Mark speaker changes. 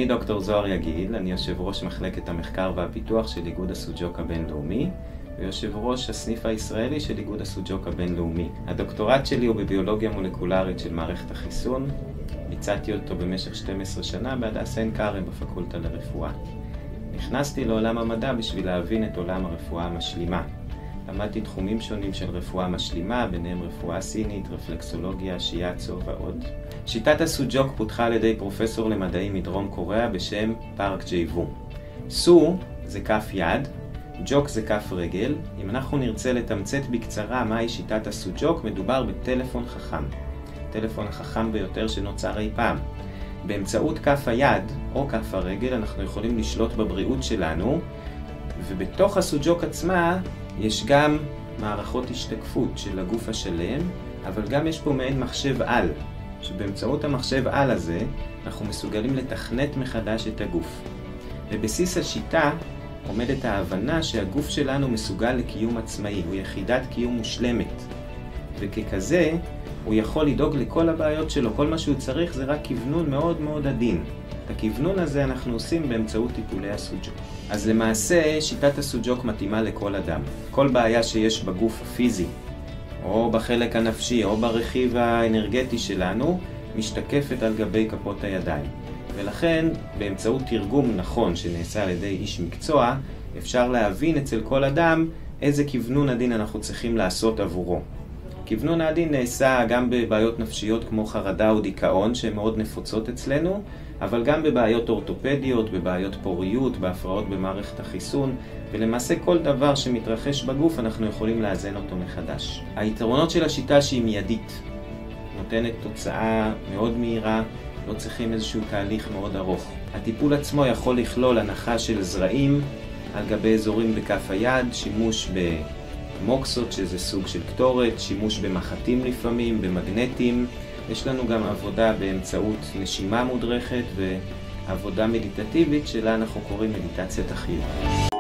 Speaker 1: שמי דוקטור זוהר יגיל, אני יושב ראש מחלקת המחקר והפיתוח של איגוד הסוג'וק הבינלאומי ויושב ראש הסניף הישראלי של איגוד הסוג'וק הבינלאומי. הדוקטורט שלי הוא בביולוגיה מולקולרית של מערכת החיסון. ביצעתי אותו במשך 12 שנה בהדסה עין כרם בפקולטה לרפואה. נכנסתי לעולם המדע בשביל להבין את עולם הרפואה המשלימה. למדתי תחומים שונים של רפואה משלימה, ביניהם רפואה סינית, רפלקסולוגיה, שיאצו ועוד. שיטת הסוג'וק פותחה על ידי פרופסור למדעים מדרום קוריאה בשם פארק ג'יי וו. סו זה כף יד, ג'וק זה כף רגל. אם אנחנו נרצה לתמצת בקצרה מהי שיטת הסוג'וק, מדובר בטלפון חכם. הטלפון החכם ביותר שנוצר אי פעם. באמצעות כף היד או כף הרגל אנחנו יכולים לשלוט בבריאות שלנו, ובתוך הסוג'וק עצמה יש גם מערכות השתקפות של הגוף השלם, אבל גם יש פה מעין מחשב על, שבאמצעות המחשב על הזה אנחנו מסוגלים לתכנת מחדש את הגוף. בבסיס השיטה עומדת ההבנה שהגוף שלנו מסוגל לקיום עצמאי, הוא יחידת קיום מושלמת, וככזה הוא יכול לדאוג לכל הבעיות שלו. כל מה שהוא צריך זה רק כיוונון מאוד מאוד עדין. את הכיוונון הזה אנחנו עושים באמצעות טיפולי הסוג'וק. אז למעשה שיטת הסוג'וק מתאימה לכל אדם. כל בעיה שיש בגוף הפיזי, או בחלק הנפשי, או ברכיב האנרגטי שלנו, משתקפת על גבי כפות הידיים. ולכן באמצעות תרגום נכון שנעשה על ידי איש מקצוע, אפשר להבין אצל כל אדם איזה כיוונון עדין אנחנו צריכים לעשות עבורו. כיוונון העדין נעשה גם בבעיות נפשיות כמו חרדה או דיכאון שהן מאוד נפוצות אצלנו, אבל גם בבעיות אורתופדיות, בבעיות פוריות, בהפרעות במערכת החיסון, ולמעשה כל דבר שמתרחש בגוף אנחנו יכולים לאזן אותו מחדש. היתרונות של השיטה שהיא מיידית, נותנת תוצאה מאוד מהירה, לא צריכים איזשהו תהליך מאוד ארוך. הטיפול עצמו יכול לכלול הנחה של זרעים על גבי אזורים בכף היד, שימוש מוקסות שזה סוג של קטורת, שימוש במחטים לפעמים, במגנטים. יש לנו גם עבודה באמצעות נשימה מודרכת ועבודה מדיטטיבית שלה אנחנו קוראים מדיטציית החיוך.